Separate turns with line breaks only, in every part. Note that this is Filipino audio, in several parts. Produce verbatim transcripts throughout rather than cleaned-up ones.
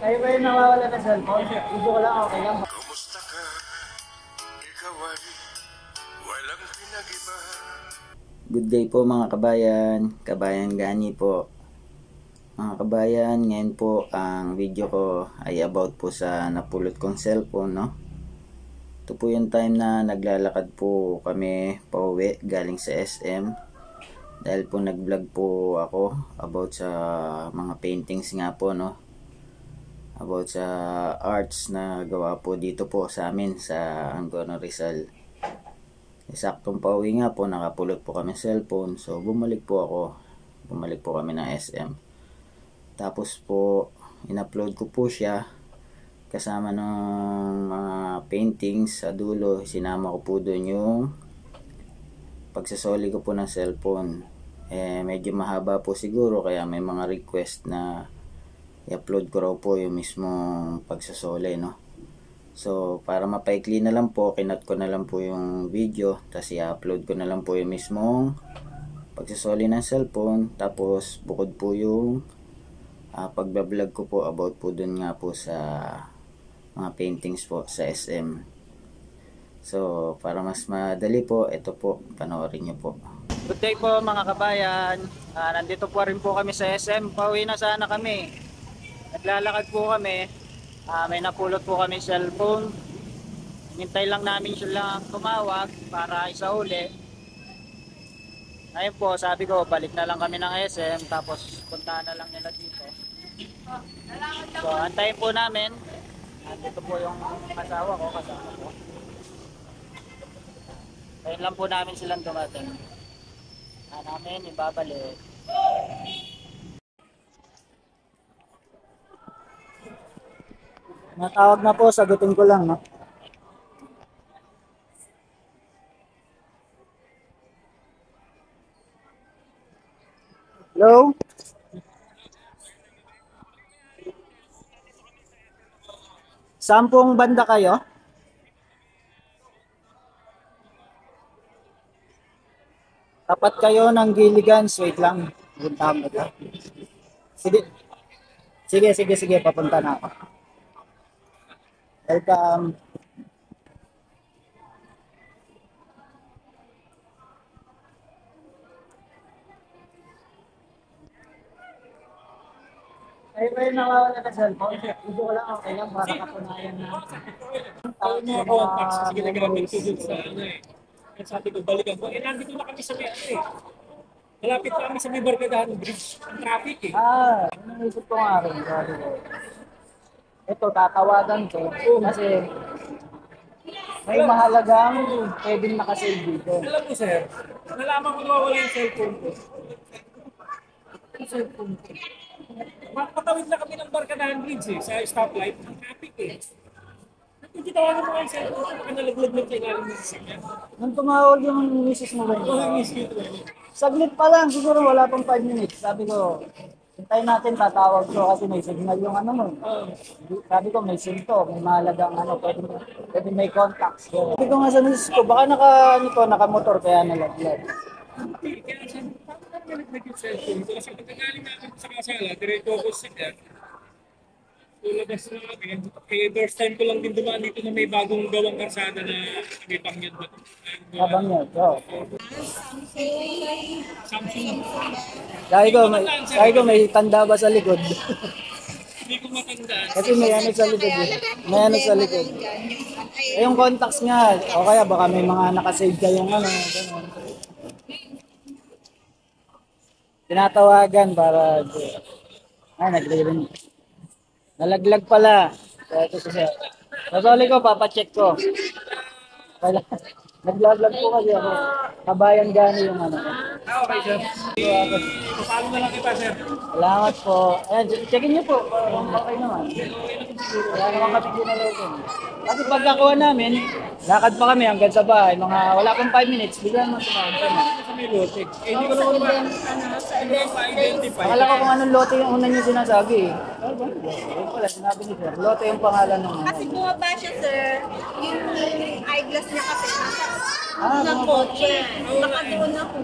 Kayo ba yung nawawala ng cellphone? Video ko lang, okay lang.
Kumusta ka? Ikaw ay walang pinag-iba.
Good day po mga kabayan, kabayan gani po. Mga kabayan, ngayon po ang video ko ay about po sa napulot kong cellphone, no? Ito po yung time na naglalakad po kami pauwi galing sa S M. Dahil po nag-vlog po ako about sa mga paintings nga po, no? About sa arts na gawa po dito po sa amin sa Angono Rizal. Saktong pauwi nga po, nakapulot po kami cellphone. So bumalik po ako. Bumalik po kami ng S M. Tapos po, in-upload ko po siya. Kasama ng mga paintings sa dulo. Sinama ko po doon yung pagsasoli ko po ng cellphone. Eh, medyo mahaba po siguro. Kaya may mga request na i-upload ko raw po yung mismong pagsasoli, no? So, para mapaikli na lang po, kinat ko na lang po yung video, tapos i-upload ko na lang po yung mismong pagsasoli ng cellphone, tapos bukod po yung uh, pagbablog ko po about po dun nga po sa mga paintings po sa S M. So, para mas madali po, ito po, panoorin nyo po.
Good day po mga kabayan. Uh, nandito po rin po kami sa S M. Pauwi na sana kami. Naglalakad po kami. Uh, may napulot po kami cellphone. Hintay lang namin siya lang tumawag para isauli. Ngayon po, sabi ko, balik na lang kami ng S M. Tapos puntahan na lang nila dito. So, antayin po namin. Nandito po yung asawa ko, kasama ko. Ngayon lang po namin silang dumating. Na namin ibabalik. Natawag na po, sagutin ko lang, no? Hello? Sampung banda kayo? Tapat kayo ng Gilligan, wait lang. Punta mo ka. Sige. Sige, sige, sige, papunta na ako. Welcome. Ay, ba yung nawawala ng cellphone? Video ko lang, okay lang, para katunayan na.
Tawag mo ako, tax, kasi ginagamit ko dun sa ano eh. Kaya sabi ko, balikan ko. Eh, nandito na kami sa may ano eh. Malapit na kami sa may Barkadahan Bridge. Ang traffic eh.
Ah, naisip ko nga rin. Sorry. Ito, tatawagan ko. Kasi may mahalagang pwedeng nakasave dito.
Alam mo sir, nalaman ko nawawala yung cellphone ko. Yung cellphone ko. Patawid na kami ng Barkadahan Bridge eh, sa stoplight. Ang traffic eh. Kung titawagan mo yung cellphone ko, baka nalaglag lang sa ilalim ng sasakyan.
Nung tumawag yung misis mo ba?
Oo, yung miss ko ito eh.
Saglit pa lang, siguro wala pang five minutes. Sabi ko, hintayin natin, tatawag ko kasi may signal yung ano mo.
Oo.
Sabi ko, may sinto, may mahalagang ano, pwede, pwede may contacts. Sabi ko nga sa misis ko, baka naka, ano to, nakamotor kaya nalaglag.
Hindi, kaya sabi ko, paano naman nalaglag yung cellphone ko? Kasi pagkagaling natin sa kasala, diretso ako sa kanya. Tulabas na kami. Eh, first time ko lang din dumaan dito na may bagong gawang karsada na may pangyad ba?
Habang yun, so.
Samsung.
Sabi ko, may, sabi ko, may tanda ba sa likod?
Hindi ko matandaan.
Kasi may ano sa likod eh. May ano sa likod. Eh, yung contacts nga, o kaya baka may mga nakasave kayong ano, gano'n. Tinatawagan para, ah, nagre-ring. Nalaglag pala. So, ito siya. Sasali ko, papacheck ko. Wala. Nag-vlog po kasi ako. Kabayan gani yung ano.
Ah, okay sir. Papalo na lang kita sir.
Salamat po. Ayan, checkin niyo po. Kung okay naman. Wala naman kami ginalogan. Kasi pagkakuha namin, lakad pa kami hanggang sa bahay. Mga wala pang five minutes, bigla naman tumawag kami.
Sa may lote. Eh, hindi ko naman ba, hindi ko ma-identify.
Akala ko kung anong lote yung una niyo sinasabi. Ano ba? Yun pala, sinabi ni sir. Lote yung pangalan ng ano.
Kasi bumaba siya, sir. Yung eyeglass niya kasi nasa
Ah,
ng kotse. Baka doon ako.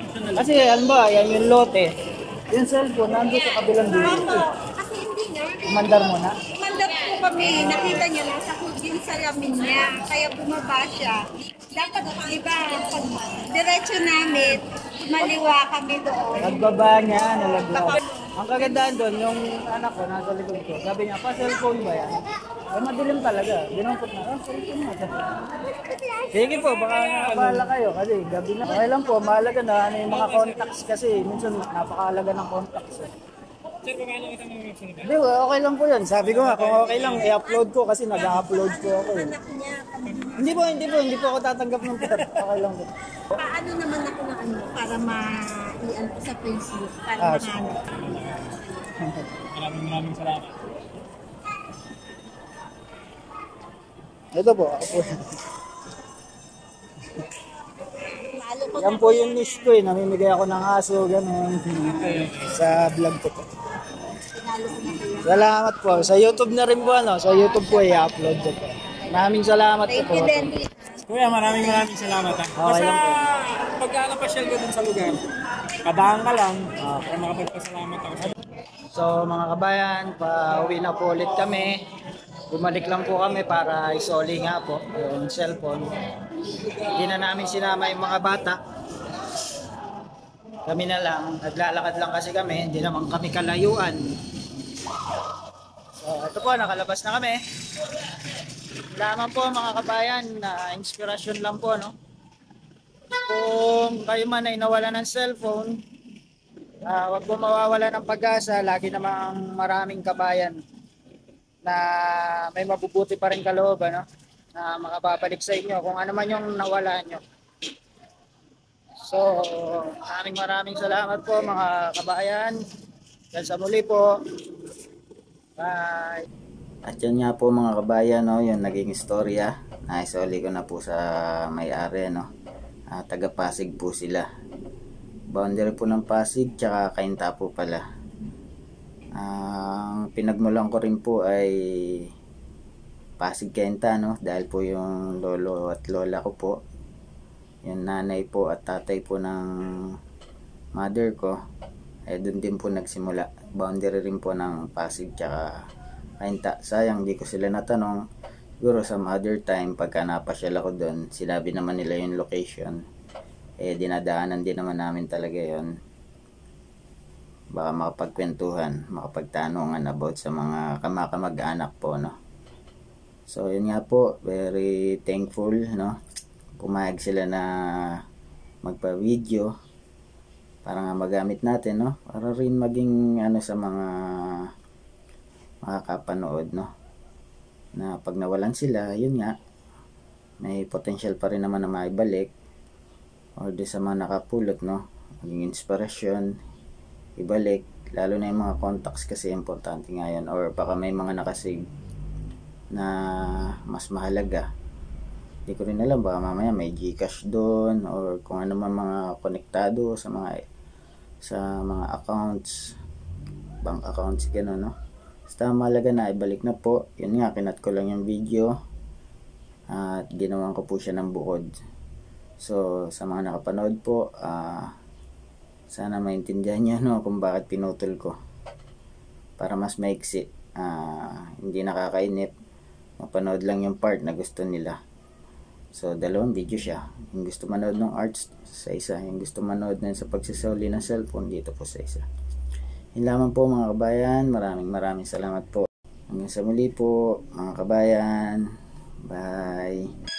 Kasi ano ba, yan yung lote. Yung cellphone, nandun sa kabilang
Opo.
dito.
Kasi hindi niya.
Umandar muna.
Umandar po kami, nakita niya nasa hood yung salamin niya, kaya bumaba siya. Dapat, di ba, pag diretso namin, maliwa kami doon.
Nagbaba niya, nalaglag. Ang kagandahan doon, yung anak ko nasa likod ko, sabi niya, pa cellphone ba yan? Eh, madilim talaga. Dinumpot na, oh, cellphone mo. Sige po, baka nakabala kayo kasi gabi na. Okay lang po, mahalaga na ano yung mga contacts kasi. Minsan napakahalaga ng contacts. Eh.
Sir, paano kita mga website?
Hindi, okay lang po yun. Sabi ko nga, kung okay lang, i-upload ko kasi nag-upload po ako. Eh.
Anak niya,
Hindi po, hindi po, hindi po ako tatanggap ng pera. Okay lang po.
paano naman ako na ano, para ma-ian ko sa Facebook, para
Ah,
mahanap.
Maraming maraming salamat.
Ito po, ako po.
Lalo ko
Yan po yung niche ko eh. Namimigay ako ng aso, gano'n. Sa vlog ko po.
Lalo ko na kayo.
Salamat po. Sa YouTube na rin po, ano? Sa YouTube po, i-upload ko po. Maraming salamat po
Thank
po.
you din.
Kuya, maraming maraming salamat ha.
Okay
Basta
lang po.
pagka napasyal ka dun sa lugar, kadaan ka lang para makapagpasalamat ako sa
So mga kabayan, pauwi na po ulit kami. Bumalik lang po kami para isoli nga po yung cellphone. Hindi na namin sinama yung mga bata. Kami na lang, naglalakad lang kasi kami, hindi naman kami kalayuan. So ito po, nakalabas na kami. Laman po mga kabayan, na inspirasyon lang po, no? Kung kayo man ay nawala ng cellphone, uh, wag po mawawala ng pag-asa. Lagi namang maraming kabayan na may mabubuti pa rin kaloob, ano? Na makababalik sa inyo kung ano man yung nawala nyo. So, maraming maraming salamat po mga kabayan. Yan sa muli po. Bye!
At yun nga po mga kabayan, no, yung naging istorya. Naisoli ko na po sa may-ari, no. Ah, taga Pasig po sila. Boundary po ng Pasig, tsaka Cainta po pala. Ang pinagmulan ko rin po ay Pasig Cainta, no, dahil po yung lolo at lola ko po, yung nanay po at tatay po ng mother ko, ay doon din po nagsimula. Boundary rin po ng Pasig tsaka Cainta. Sayang di ko sila natanong. Siguro some other time pagka napasyal ako doon, sinabi naman nila yung location, eh dinadaanan din naman namin talaga yon. Baka makapagkwentuhan, makapagtanungan about sa mga kamakamag-anak po, no. So yun nga po, very thankful, no. Pumayag sila na magpa-video para nga magamit natin, no, para rin maging ano sa mga makakapanood, no, na pag nawalan sila, yun nga, may potential pa rin naman na maibalik or di sa mga nakapulot, no, maging inspirasyon, ibalik, lalo na yung mga contacts kasi importante nga yan, or baka may mga nakasig na mas mahalaga, di ko rin alam, baka mamaya may Gcash doon or kung ano man mga konektado sa mga sa mga accounts, bank accounts, gano'n, no. Basta mahalaga na ibalik na po. Yun nga, kinat ko lang yung video at ginawan ko po siya ng bukod. So sa mga nakapanood po, uh, sana maintindihan nyo, no, kung bakit pinutol ko para mas maiksi, uh, hindi nakakainip, mapanood lang yung part na gusto nila. So dalawang video siya, yung gusto manood ng arts sa isa, yung gusto manood na sa pagsasoli ng cellphone dito po sa isa. Yun lamang po mga kabayan, maraming maraming salamat po. Hanggang sa muli po mga kabayan, bye.